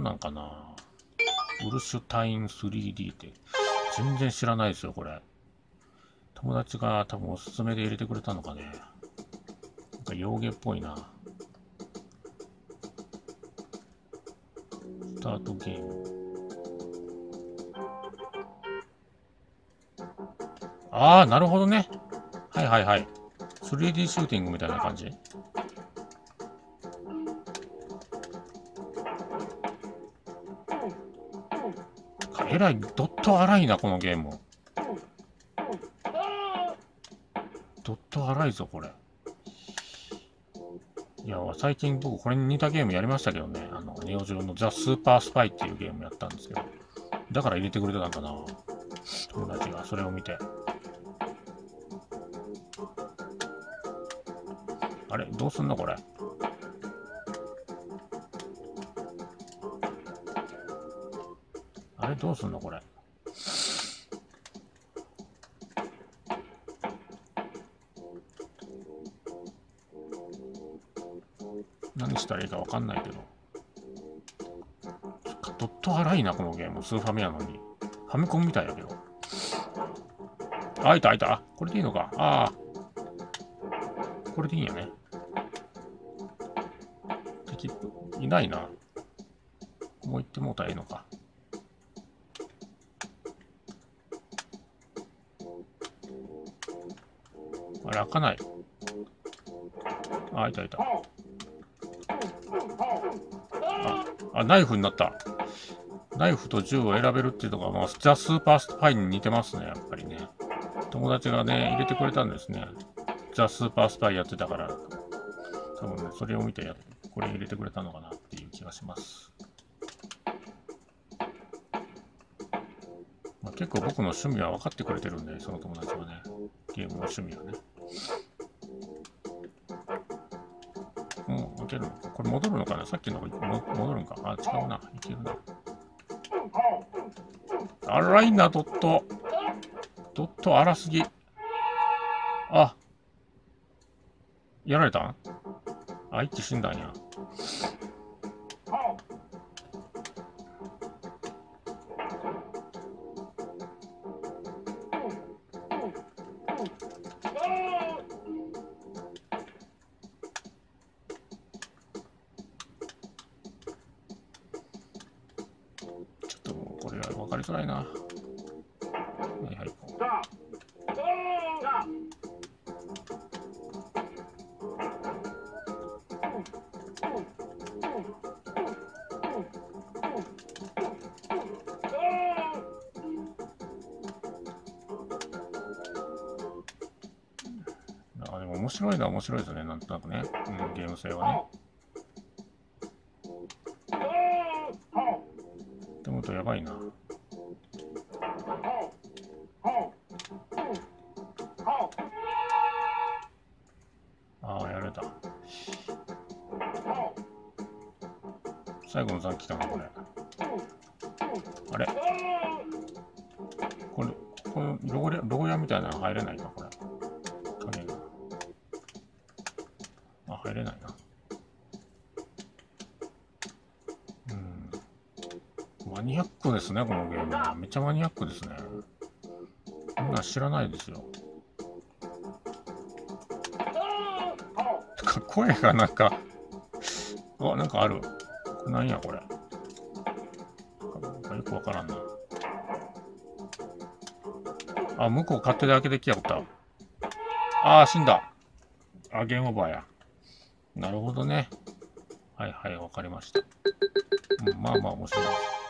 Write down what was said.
なんなんかな。ウルシュタイン 3D って、全然知らないですよ、これ。友達が多分おすすめで入れてくれたのかね。なんか洋芸っぽいな。スタートゲーム。ああ、なるほどね。はいはいはい。3D シューティングみたいな感じ。えらい、ドット荒いな、このゲーム。ドット荒いぞ、これ。いや、最近僕これに似たゲームやりましたけどね。ネオジオのザ・スーパースパイっていうゲームやったんですけど。だから入れてくれてたんかな。友達がそれを見て。あれどうすんのこれ。あれどうすんのこれ。何したらいいかわかんないけど。ドット荒いな、このゲーム。スーファミやのに。ファミコンみたいだけど。あ、いた、いた。あ、これでいいのか。ああ。これでいいんやね。敵、いないな。もう行ってもうたらいいのか。あれ、開かない。あ、いたいた。ナイフになった。ナイフと銃を選べるっていうのが、まあ、ザ・スーパースパイに似てますね、やっぱりね。友達がね、入れてくれたんですね。ザ・スーパースパイやってたから、多分ね、それを見てこれ入れてくれたのかなっていう気がします。まあ、結構僕の趣味は分かってくれてるんで、その友達はね、ゲームの趣味はね。いけるのか。これ戻るのかな。さっきの戻るんか。あ、違うな。いけるな。荒いな、ドット。ドット荒すぎ。あ、やられたん？あ、一気死んだんや。ちょっともうこれは分かりづらいな。はいはい。あ、でも面白いのは面白いですね。なんとなくね。ゲーム性はね。って思うとやばいな。ああ、やられた。最後の残機かな、これ。あれこれ、牢屋みたいなの入れないか、これ。影が。あ、入れないな。マニアックですね、このゲーム。めっちゃマニアックですね。こんなん知らないですよ。声がなんか、なんかある。なんや、これ。よくわからんな。あ、向こう勝手で開けてきやがった。あー、死んだ。あ、ゲームオーバーや。なるほどね。はいはい、わかりました。まあまあ面白いです。